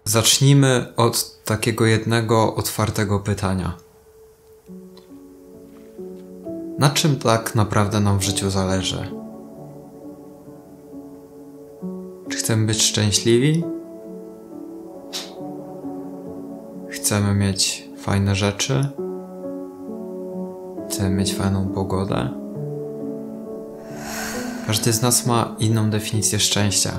Zacznijmy od takiego jednego otwartego pytania. Na czym tak naprawdę nam w życiu zależy? Czy chcemy być szczęśliwi? Chcemy mieć fajne rzeczy? Chcemy mieć fajną pogodę? Każdy z nas ma inną definicję szczęścia.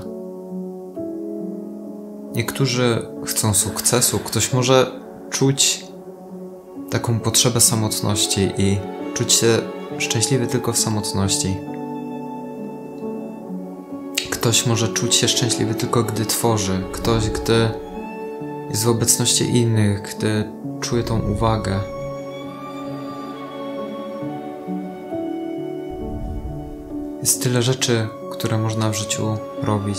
Niektórzy chcą sukcesu, ktoś może czuć taką potrzebę samotności i czuć się szczęśliwy tylko w samotności. Ktoś może czuć się szczęśliwy tylko gdy tworzy, ktoś gdy jest w obecności innych, gdy czuje tą uwagę. Jest tyle rzeczy, które można w życiu robić.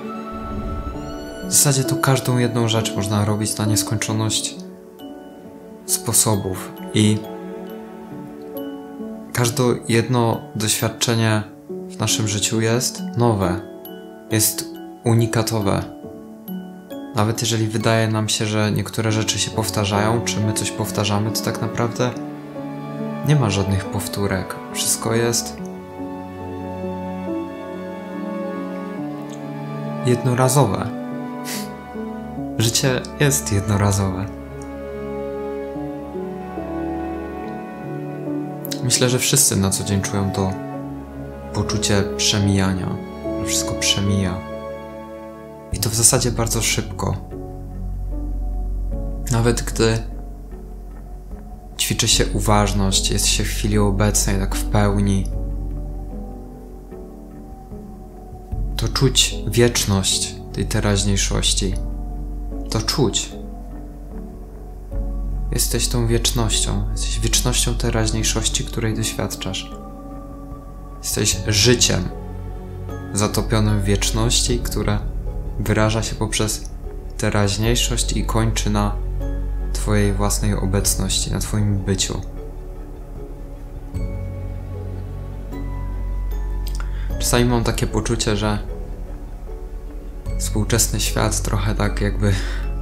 W zasadzie to każdą jedną rzecz można robić na nieskończoność sposobów i każde jedno doświadczenie w naszym życiu jest nowe, jest unikatowe. Nawet jeżeli wydaje nam się, że niektóre rzeczy się powtarzają, czy my coś powtarzamy, to tak naprawdę nie ma żadnych powtórek. Wszystko jest jednorazowe. Życie jest jednorazowe. Myślę, że wszyscy na co dzień czują to poczucie przemijania, że wszystko przemija. I to w zasadzie bardzo szybko. Nawet gdy ćwiczy się uważność, jest się w chwili obecnej, tak w pełni, to czuć wieczność tej teraźniejszości. To czuć. Jesteś tą wiecznością. Jesteś wiecznością teraźniejszości, której doświadczasz. Jesteś życiem zatopionym w wieczności, które wyraża się poprzez teraźniejszość i kończy na twojej własnej obecności, na twoim byciu. Czasami mam takie poczucie, że współczesny świat trochę tak jakby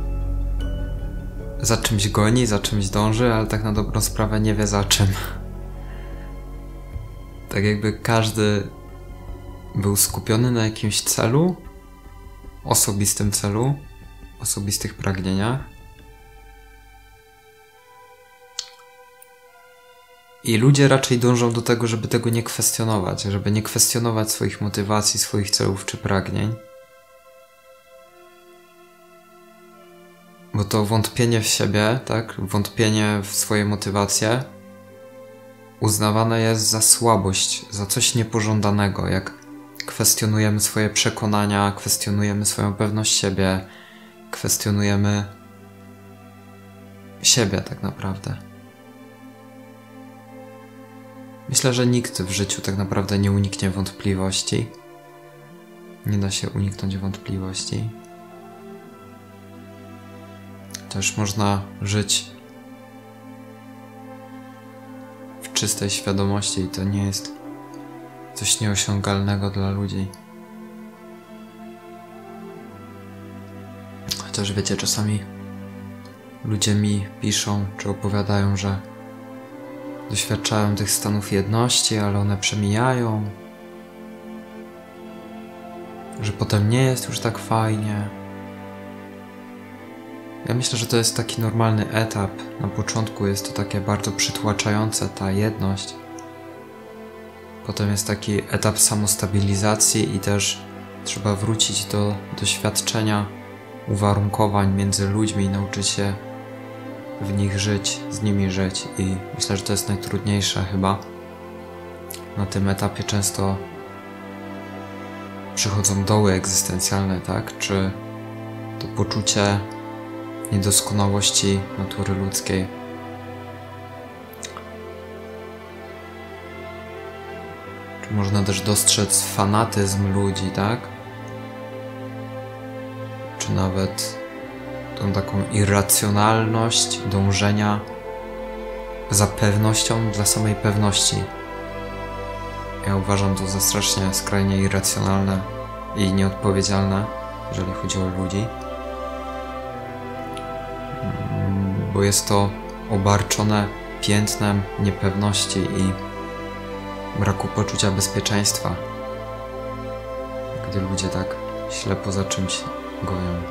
za czymś goni, za czymś dąży, ale tak na dobrą sprawę nie wie za czym. Tak jakby każdy był skupiony na jakimś celu, osobistym celu, osobistych pragnieniach. I ludzie raczej dążą do tego, żeby tego nie kwestionować, żeby nie kwestionować swoich motywacji, swoich celów czy pragnień. Bo to wątpienie w siebie, tak? Wątpienie w swoje motywacje uznawane jest za słabość, za coś niepożądanego, jak kwestionujemy swoje przekonania, kwestionujemy swoją pewność siebie, kwestionujemy siebie tak naprawdę. Myślę, że nikt w życiu tak naprawdę nie uniknie wątpliwości. Nie da się uniknąć wątpliwości. Też można żyć w czystej świadomości i to nie jest coś nieosiągalnego dla ludzi. Chociaż wiecie, czasami ludzie mi piszą czy opowiadają, że doświadczają tych stanów jedności, ale one przemijają, że potem nie jest już tak fajnie. Ja myślę, że to jest taki normalny etap. Na początku jest to takie bardzo przytłaczające, ta jedność. Potem jest taki etap samostabilizacji i też trzeba wrócić do doświadczenia uwarunkowań między ludźmi i nauczyć się w nich żyć, z nimi żyć. I myślę, że to jest najtrudniejsze chyba. Na tym etapie często przychodzą doły egzystencjalne, tak? Czy to poczucie niedoskonałości natury ludzkiej. Czy można też dostrzec fanatyzm ludzi, tak? Czy nawet tą taką irracjonalność dążenia za pewnością dla samej pewności. Ja uważam to za strasznie skrajnie irracjonalne i nieodpowiedzialne, jeżeli chodzi o ludzi. bo jest to obarczone piętnem niepewności i braku poczucia bezpieczeństwa, gdy ludzie tak ślepo za czymś goją.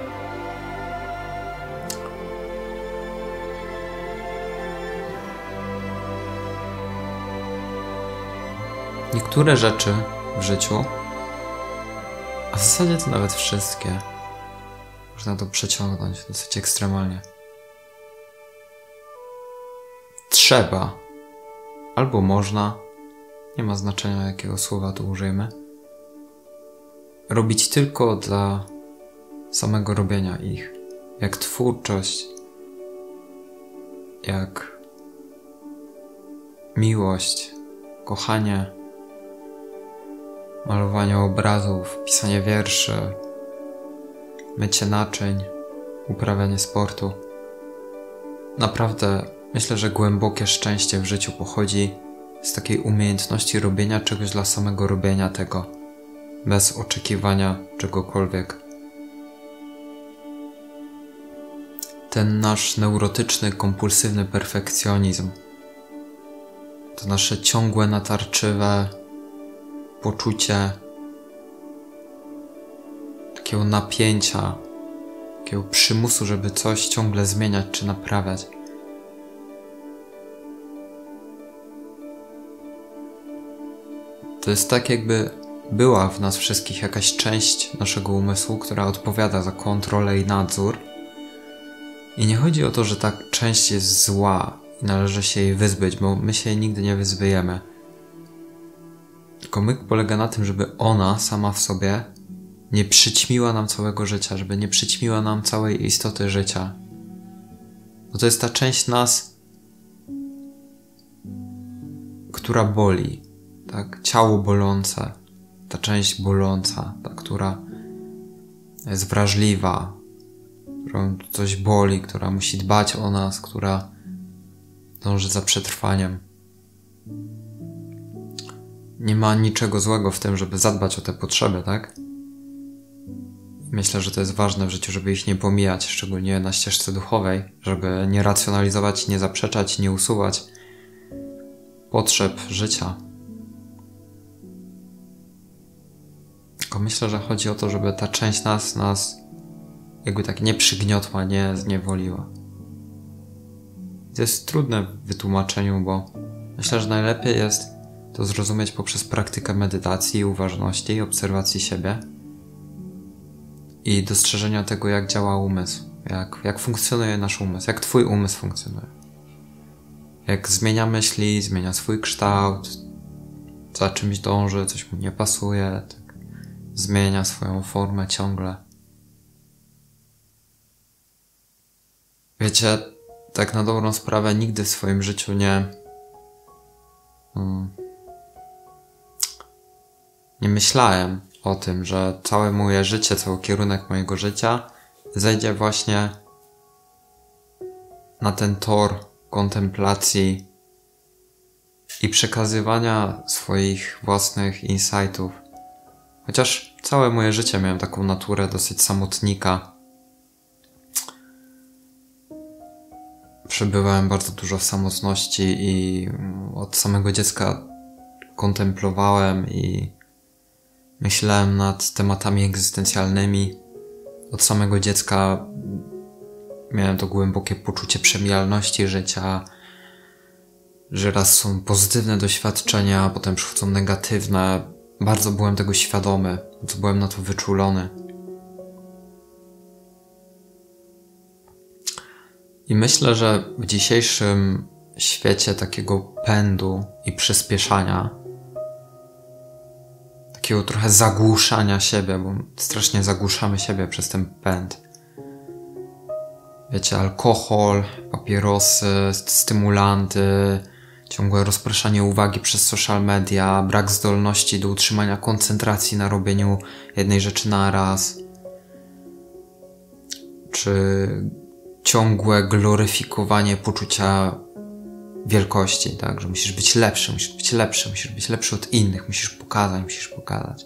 Niektóre rzeczy w życiu, a w zasadzie to nawet wszystkie, można to przeciągnąć dosyć ekstremalnie. Trzeba, albo można, nie ma znaczenia jakiego słowa tu użyjemy, robić tylko dla samego robienia ich. Jak twórczość, jak miłość, kochanie, malowanie obrazów, pisanie wierszy, mycie naczyń, uprawianie sportu. Naprawdę myślę, że głębokie szczęście w życiu pochodzi z takiej umiejętności robienia czegoś dla samego robienia tego, bez oczekiwania czegokolwiek. Ten nasz neurotyczny, kompulsywny perfekcjonizm, to nasze ciągłe, natarczywe poczucie takiego napięcia, takiego przymusu, żeby coś ciągle zmieniać czy naprawiać. To jest tak, jakby była w nas wszystkich jakaś część naszego umysłu, która odpowiada za kontrolę i nadzór. I nie chodzi o to, że ta część jest zła i należy się jej wyzbyć, bo my się jej nigdy nie wyzbyjemy. Tylko myk polega na tym, żeby ona sama w sobie nie przyćmiła nam całego życia, żeby nie przyćmiła nam całej istoty życia. Bo to jest ta część nas, która boli, tak? Ciało bolące, ta część boląca, ta, która jest wrażliwa, którą coś boli, która musi dbać o nas, która dąży za przetrwaniem. Nie ma niczego złego w tym, żeby zadbać o te potrzeby, tak? Myślę, że to jest ważne w życiu, żeby ich nie pomijać, szczególnie na ścieżce duchowej, żeby nie racjonalizować, nie zaprzeczać, nie usuwać potrzeb życia. Tylko myślę, że chodzi o to, żeby ta część nas jakby tak nie przygniotła, nie zniewoliła. To jest trudne w wytłumaczeniu, bo myślę, że najlepiej jest to zrozumieć poprzez praktykę medytacji, uważności i obserwacji siebie i dostrzeżenia tego, jak działa umysł, jak funkcjonuje nasz umysł, jak twój umysł funkcjonuje. Jak zmienia myśli, zmienia swój kształt, za czymś dąży, coś mu nie pasuje, tak zmienia swoją formę ciągle. Wiecie, tak na dobrą sprawę nigdy w swoim życiu nie myślałem o tym, że całe moje życie, cały kierunek mojego życia zejdzie właśnie na ten tor kontemplacji i przekazywania swoich własnych insightów. Chociaż całe moje życie miałem taką naturę dosyć samotnika. Przebywałem bardzo dużo w samotności i od samego dziecka kontemplowałem i myślałem nad tematami egzystencjalnymi. Od samego dziecka miałem to głębokie poczucie przemijalności życia, że raz są pozytywne doświadczenia, a potem przychodzą negatywne. Bardzo byłem tego świadomy, bardzo byłem na to wyczulony. I myślę, że w dzisiejszym świecie takiego pędu i przyspieszania, takiego trochę zagłuszania siebie, bo strasznie zagłuszamy siebie przez ten pęd. Wiecie, alkohol, papierosy, stymulanty, ciągłe rozpraszanie uwagi przez social media, brak zdolności do utrzymania koncentracji na robieniu jednej rzeczy na raz, czy ciągłe gloryfikowanie poczucia wielkości, tak, że musisz być lepszy, musisz być lepszy od innych, musisz pokazać.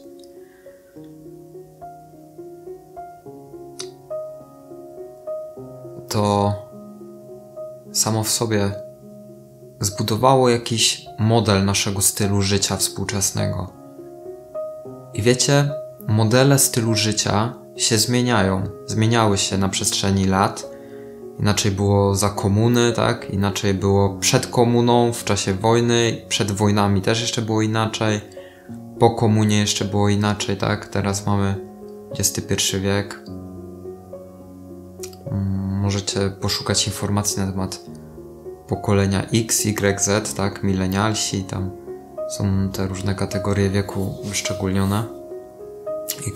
To samo w sobie zbudowało jakiś model naszego stylu życia współczesnego. I wiecie, modele stylu życia się zmieniają. Zmieniały się na przestrzeni lat. Inaczej było za komuny, tak? Inaczej było przed komuną, w czasie wojny, przed wojnami też jeszcze było inaczej. Po komunie jeszcze było inaczej, tak? Teraz mamy XXI wiek. Możecie poszukać informacji na temat pokolenia X, Y, Z, tak? Milenialsi, tam są te różne kategorie wieku wyszczególnione. I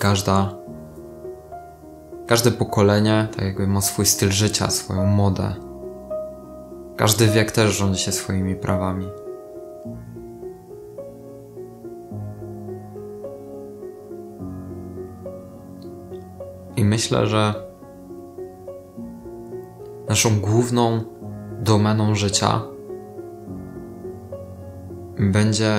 każde pokolenie tak jakby ma swój styl życia, swoją modę. Każdy wiek też rządzi się swoimi prawami. I myślę, że naszą główną domeną życia będzie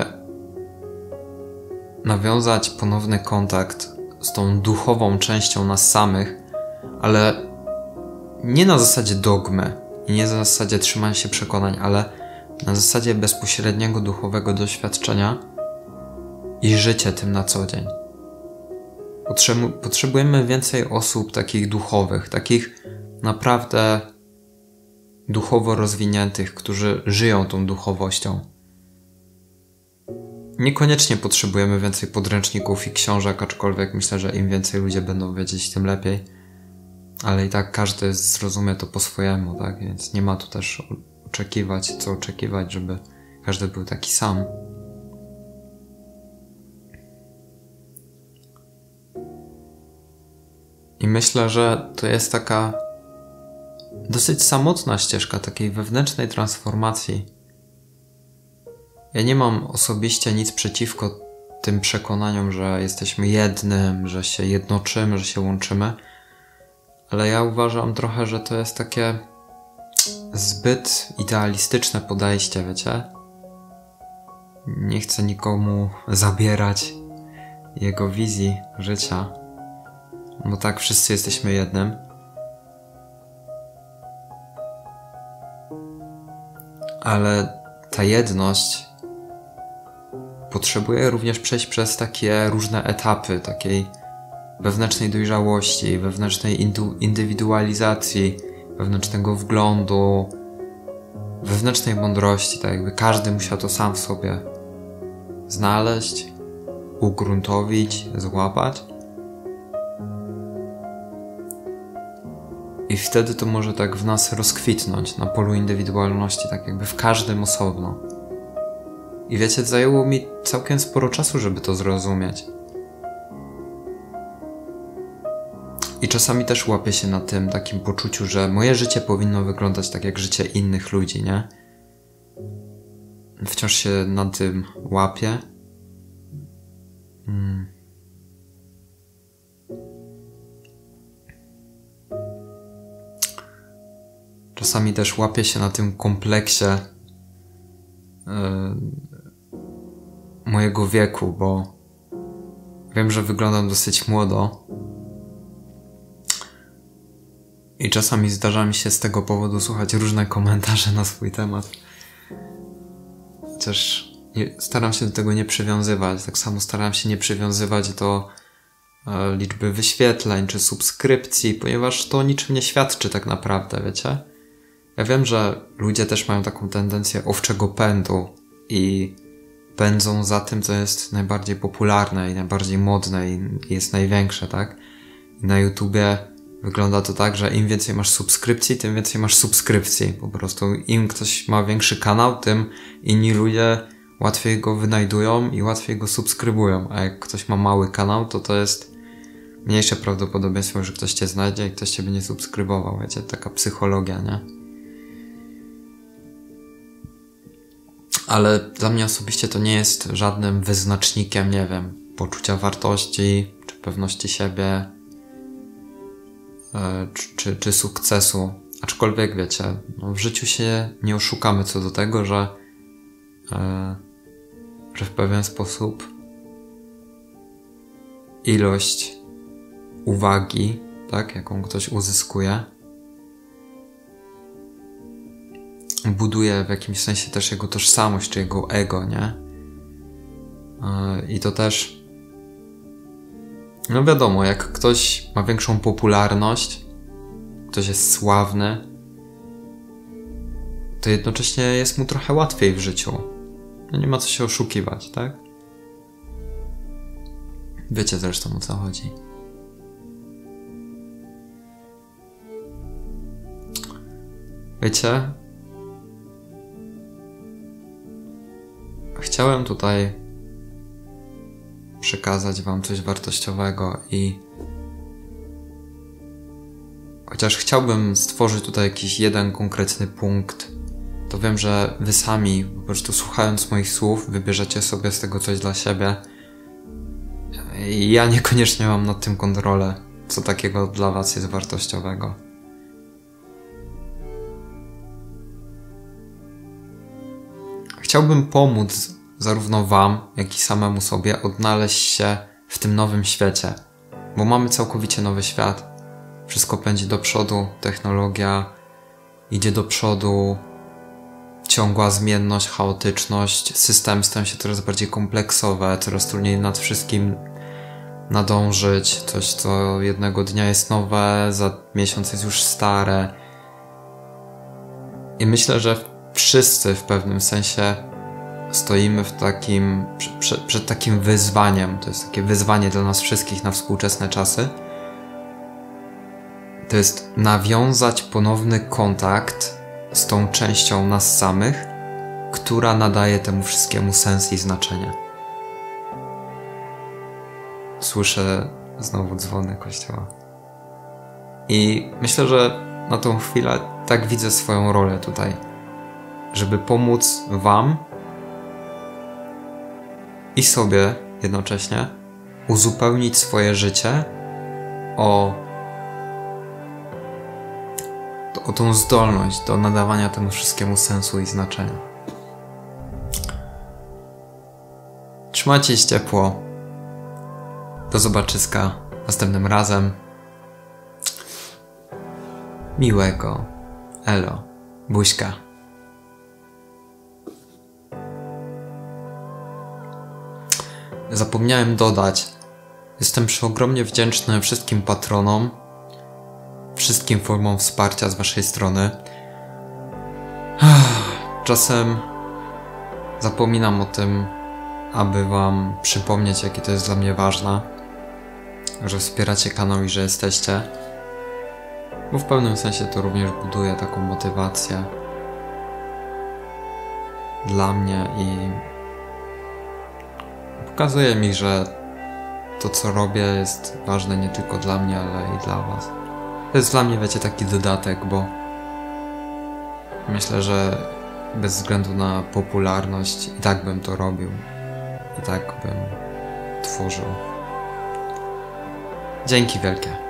nawiązać ponowny kontakt z tą duchową częścią nas samych, ale nie na zasadzie dogmy i nie na zasadzie trzymania się przekonań, ale na zasadzie bezpośredniego duchowego doświadczenia i życie tym na co dzień. Potrzebujemy więcej osób takich duchowych, takich naprawdę duchowo rozwiniętych, którzy żyją tą duchowością. Niekoniecznie potrzebujemy więcej podręczników i książek, aczkolwiek myślę, że im więcej ludzie będą wiedzieć, tym lepiej. Ale i tak każdy zrozumie to po swojemu, tak? Więc nie ma tu też co oczekiwać, żeby każdy był taki sam. I myślę, że to jest taka dosyć samotna ścieżka takiej wewnętrznej transformacji. Ja nie mam osobiście nic przeciwko tym przekonaniom, że jesteśmy jednym, że się jednoczymy, że się łączymy, ale ja uważam trochę, że to jest takie zbyt idealistyczne podejście, wiecie? Nie chcę nikomu zabierać jego wizji życia, bo tak, wszyscy jesteśmy jednym. Ale ta jedność potrzebuje również przejść przez takie różne etapy takiej wewnętrznej dojrzałości, wewnętrznej indywidualizacji, wewnętrznego wglądu, wewnętrznej mądrości, tak jakby każdy musiał to sam w sobie znaleźć, ugruntowić, złapać. I wtedy to może tak w nas rozkwitnąć na polu indywidualności, tak jakby w każdym osobno. I wiecie, zajęło mi całkiem sporo czasu, żeby to zrozumieć. I czasami też łapię się na tym takim poczuciu, że moje życie powinno wyglądać tak jak życie innych ludzi, nie? Wciąż się na tym łapię. Czasami też łapię się na tym kompleksie mojego wieku, bo wiem, że wyglądam dosyć młodo i czasami zdarza mi się z tego powodu słuchać różne komentarze na swój temat. Chociaż staram się do tego nie przywiązywać. Tak samo staram się nie przywiązywać do liczby wyświetleń czy subskrypcji, ponieważ to o niczym nie świadczy tak naprawdę, wiecie? Ja wiem, że ludzie też mają taką tendencję owczego pędu i pędzą za tym, co jest najbardziej popularne i najbardziej modne i jest największe, tak? I na YouTubie wygląda to tak, że im więcej masz subskrypcji, tym więcej masz subskrypcji. Po prostu im ktoś ma większy kanał, tym inni ludzie łatwiej go wynajdują i łatwiej go subskrybują. A jak ktoś ma mały kanał, to jest mniejsze prawdopodobieństwo, że ktoś cię znajdzie i ktoś cię będzie subskrybował. Wiecie, taka psychologia, nie? Ale dla mnie osobiście to nie jest żadnym wyznacznikiem, nie wiem, poczucia wartości, czy pewności siebie, czy sukcesu. Aczkolwiek wiecie, no w życiu się nie oszukamy co do tego, że w pewien sposób ilość uwagi, tak, jaką ktoś uzyskuje, buduje w jakimś sensie też jego tożsamość, czy jego ego, nie? I to też, no wiadomo, jak ktoś ma większą popularność, ktoś jest sławny, to jednocześnie jest mu trochę łatwiej w życiu. No nie ma co się oszukiwać, tak? Wiecie zresztą, o co chodzi. Wiecie, chciałem tutaj przekazać wam coś wartościowego i chociaż chciałbym stworzyć tutaj jakiś jeden konkretny punkt, to wiem, że wy sami, po prostu słuchając moich słów, wybierzecie sobie z tego coś dla siebie. I ja niekoniecznie mam nad tym kontrolę, co takiego dla was jest wartościowego. Chciałbym pomóc zarówno wam, jak i samemu sobie odnaleźć się w tym nowym świecie, bo mamy całkowicie nowy świat. Wszystko pędzi do przodu, technologia idzie do przodu, ciągła zmienność, chaotyczność, systemy stają się coraz bardziej kompleksowe, coraz trudniej nad wszystkim nadążyć, coś co jednego dnia jest nowe, za miesiąc jest już stare. I myślę, że wszyscy w pewnym sensie stoimy w takim, przed takim wyzwaniem. To jest takie wyzwanie dla nas wszystkich na współczesne czasy. To jest nawiązać ponowny kontakt z tą częścią nas samych, która nadaje temu wszystkiemu sens i znaczenie. Słyszę znowu dzwony kościoła. I myślę, że na tą chwilę tak widzę swoją rolę tutaj, żeby pomóc wam i sobie jednocześnie uzupełnić swoje życie o tą zdolność do nadawania temu wszystkiemu sensu i znaczenia. Trzymajcie się ciepło. Do zobaczyska następnym razem. Miłego. Elo. Buźka. Zapomniałem dodać. Jestem przeogromnie wdzięczny wszystkim patronom, wszystkim formom wsparcia z waszej strony. Czasem zapominam o tym, aby wam przypomnieć, jakie to jest dla mnie ważne, że wspieracie kanał i że jesteście, bo w pewnym sensie to również buduje taką motywację dla mnie i pokazuje mi, że to, co robię, jest ważne nie tylko dla mnie, ale i dla was. To jest dla mnie, wiecie, taki dodatek, bo myślę, że bez względu na popularność i tak bym to robił. I tak bym tworzył. Dzięki wielkie.